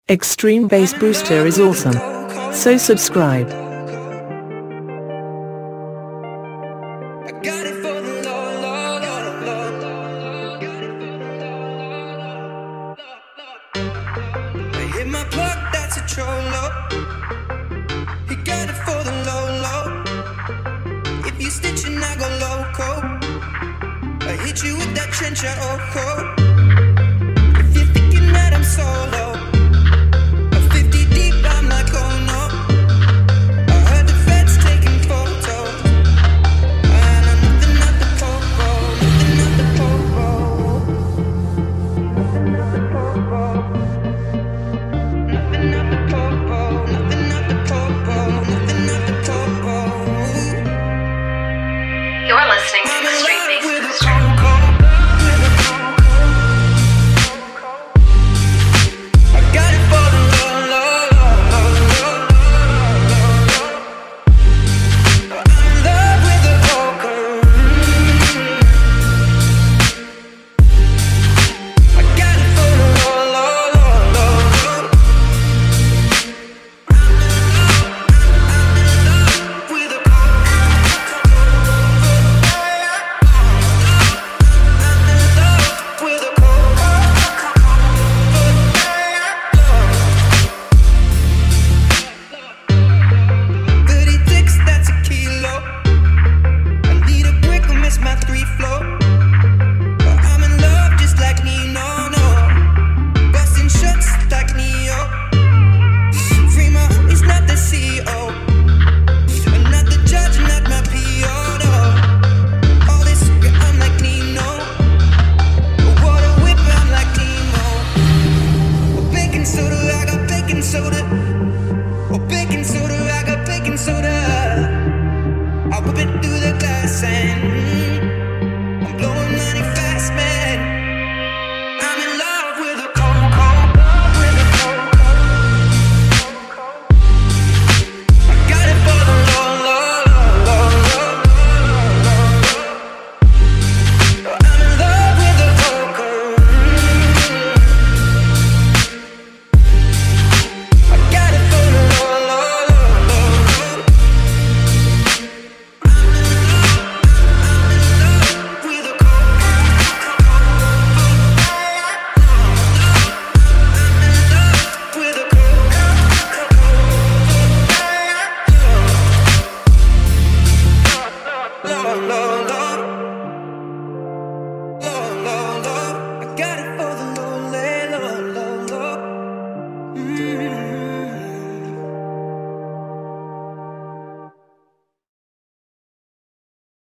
Extreme Bass Booster is awesome. So subscribe. Hit my plug, that's a trollo. He got it for the low, low. If you stitching, I go loco. I hit you with that trencher, oh, oh. If you're thinking that I'm solo, I'm 50 deep, I'm like, oh no. I heard the feds taking photos. I know nothing at the popo, nothing at the popo. Nothing at the popo. Nothing at the popo, nothing at the popo, nothing at the popo. You're listening to Extreme Bass Booster. I got it for the low, low, low, low, low, low. I'm in love with the vocal. I got it for the low, low, low, low, low. I'm in love with the soda, I got baking soda.